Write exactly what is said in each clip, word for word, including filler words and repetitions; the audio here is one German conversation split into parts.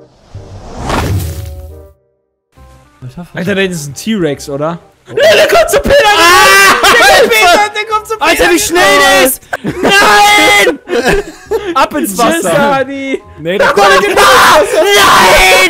Alter, das ist ein T-Rex, oder? Oh. Nee, der kommt zu Peter! Ah! Der kommt, Peter, der kommt zu Peter! Alter, wie schnell der ist! Nein! Ab ins Wasser! Tschüss, Hardy! Nee, der kommt nicht ins Wasser! Nein!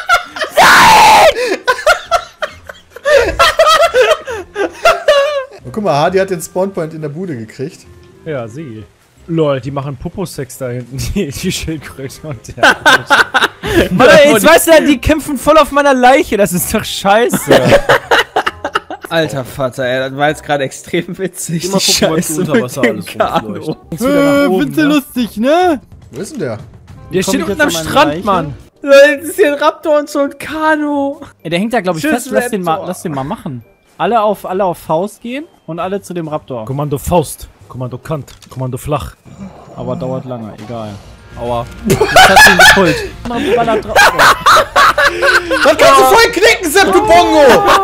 Oh, guck mal, Hardy hat den Spawnpoint in der Bude gekriegt. Ja, sie. Lol, die machen Popo-Sex da hinten, die, die Schildkröte und der. Alter, jetzt weißt du, die kämpfen voll auf meiner Leiche, das ist doch scheiße. Alter Vater, ey, das war jetzt gerade extrem witzig. Immer gucken, was du unter Wasser alles rumfleucht. Äh, findest du lustig, ne? Wo ist denn der? Der steht unten am Strand, Mann. Leute, das ist hier ein Raptor und so ein Kanu. Ey, der hängt da, glaube ich, Tschüss, fest. Lass den, mal, Raptor. lass den mal machen. Alle auf, alle auf Faust gehen und alle zu dem Raptor. Kommando Faust, Kommando Kant, Kommando Flach. Aber dauert lange, egal. Aua. Jetzt hast du ihn gepult. Ballert drauf. Das kannst du voll knicken, Sepp, du Bongo!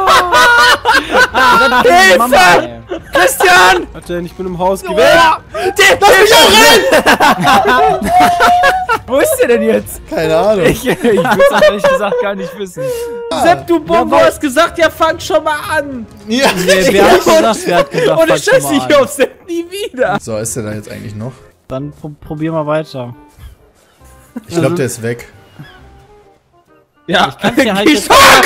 Hilfe! Christian! Warte, ich bin im Haus, geh weg! Lass mich auch rein! Wo ist der denn jetzt? Keine Ahnung. Ich, ich will es ehrlich gesagt gar nicht wissen. Sepp, du Bongo, hast gesagt, ja, fang schon mal an! Ja. Nee, wer hat gesagt, wer hat gesagt, Ohne fang schon Scheiß, mal ich an. auf Sepp nie wieder! So, ist der da jetzt eigentlich noch? Dann pro probier mal weiter. Ich glaube, der ist weg. Ja, Ich kann dir halt ich jetzt...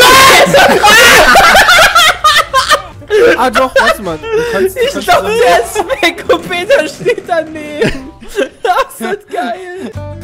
Ah doch, warte mal. Du kannst, du Ich kannst glaube, der ist weg und Peter steht daneben. Das wird geil.